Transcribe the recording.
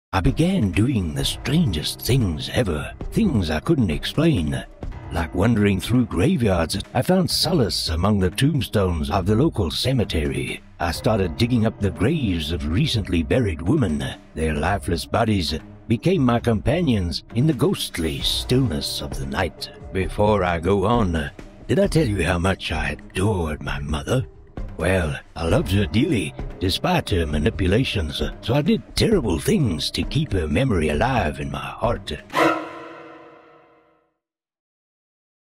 I began doing the strangest things ever, things I couldn't explain. Like wandering through graveyards, I found solace among the tombstones of the local cemetery. I started digging up the graves of recently buried women. Their lifeless bodies became my companions in the ghostly stillness of the night. Before I go on, did I tell you how much I adored my mother? Well, I loved her dearly, despite her manipulations, so I did terrible things to keep her memory alive in my heart.